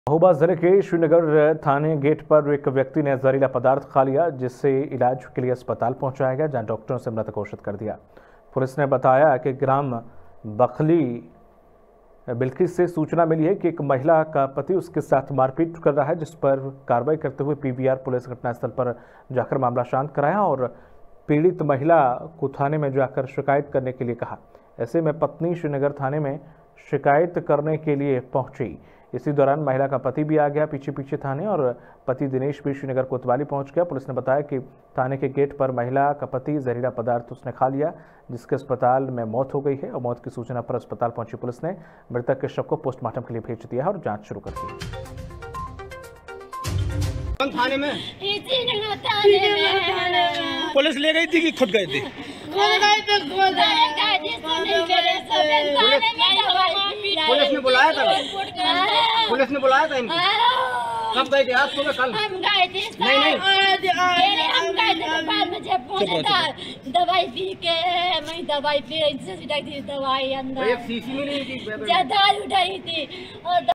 महोबा जिले के श्रीनगर थाने गेट पर एक व्यक्ति ने जहरीला पदार्थ खा लिया, जिससे इलाज के लिए अस्पताल पहुंचाया गया, जहां डॉक्टरों से मृत घोषित कर दिया। पुलिस ने बताया कि ग्राम बखली बिल्किस से सूचना मिली है कि एक महिला का पति उसके साथ मारपीट कर रहा है, जिस पर कार्रवाई करते हुए पीवीआर पुलिस घटनास्थल पर जाकर मामला शांत कराया और पीड़ित महिला को थाने में जाकर शिकायत करने के लिए कहा। ऐसे में पत्नी श्रीनगर थाने में शिकायत करने के लिए पहुंची। इसी दौरान महिला का पति भी आ गया पीछे थाने और पति दिनेश भी श्रीनगर कोतवाली पहुंच गया। पुलिस ने बताया कि थाने के गेट पर महिला का पति जहरीला पदार्थ उसने खा लिया, जिसके अस्पताल में मौत हो गई है और मौत की सूचना पर अस्पताल पहुंची पुलिस ने मृतक के शव को पोस्टमार्टम के लिए भेज दिया है और जांच शुरू कर दी। थाने में पुलिस ले गई थी कि खुद गए थे? पुलिस ने बुलाया था? पुलिस ने बुलाया था इनको? कब गए थे? आज सुबह? कल? हम गए थे। नहीं हम गए थे, बाद में जब पहुंचे था दवाई पी के, मैं दवाई पी दवाई अंदर एक शीशी मिली थी, दारू उठाई थी और